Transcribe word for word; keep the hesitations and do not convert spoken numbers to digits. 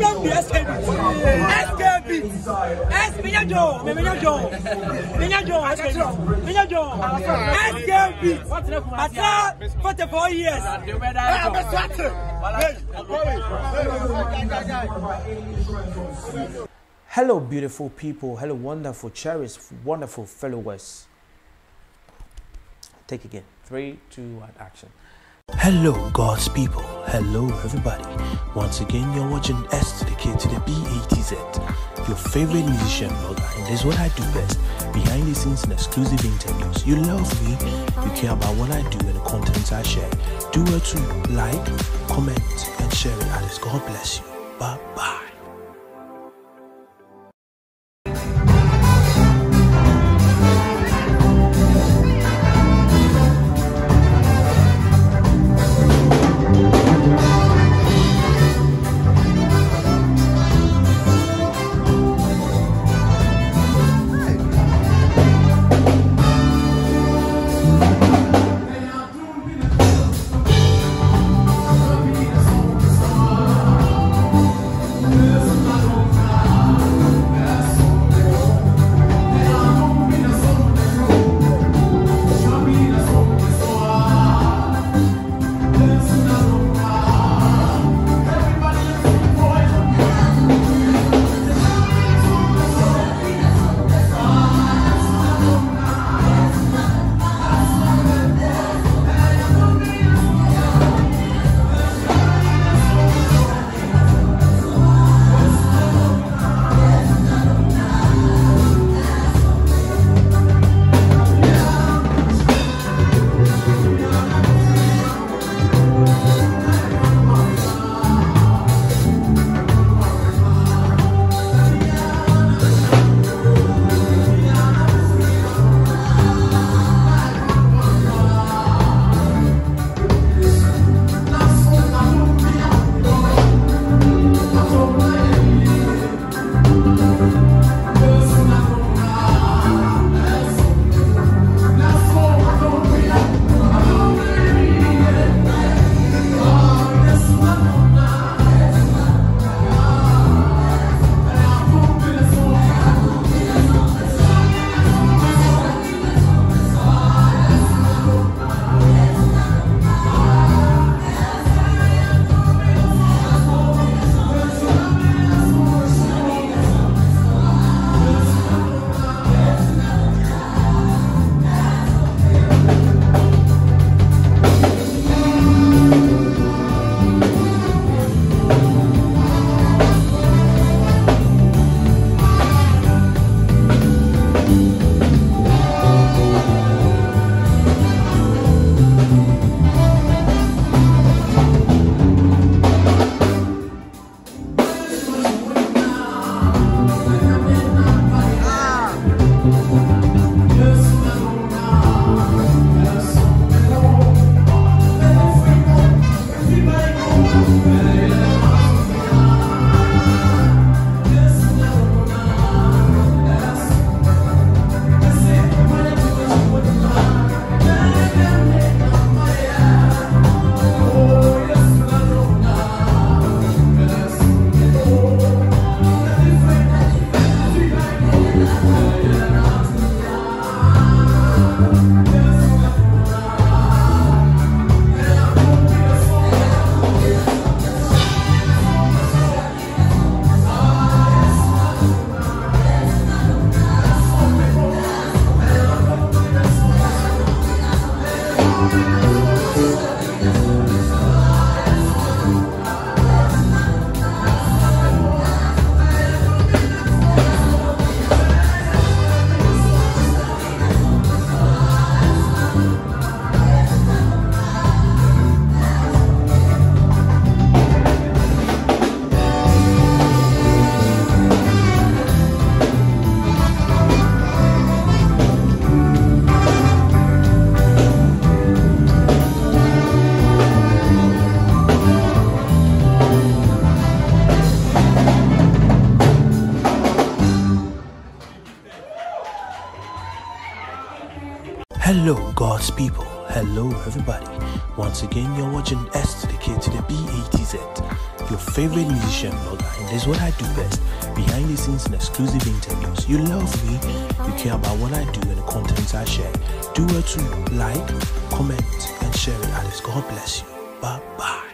Don't be S K B. S K B. S K B. Minyajo. Minyajo. Minyajo. S K B. Minyajo. S K B. After forty-four years. Hello, beautiful people. Hello, wonderful, cherished, wonderful followers. Take again. Three, two, one, action. Hello, God's people. Hello, everybody. Once again, you're watching S to the K to the B A T Z, your favorite musician blogger, and this is what I do best. Behind the scenes and exclusive interviews. You love me, you care about what I do and the contents I share. Do it to like, comment, and share it. Others. God bless you. Bye bye. Hello, God's people. Hello, everybody. Once again, you're watching S to the K to the B A T Z, your favorite musician blogger, and this is what I do best: behind the scenes and exclusive interviews. You love me, you care about what I do and the contents I share. Do well to like, comment, and share it. Others. God bless you. Bye bye.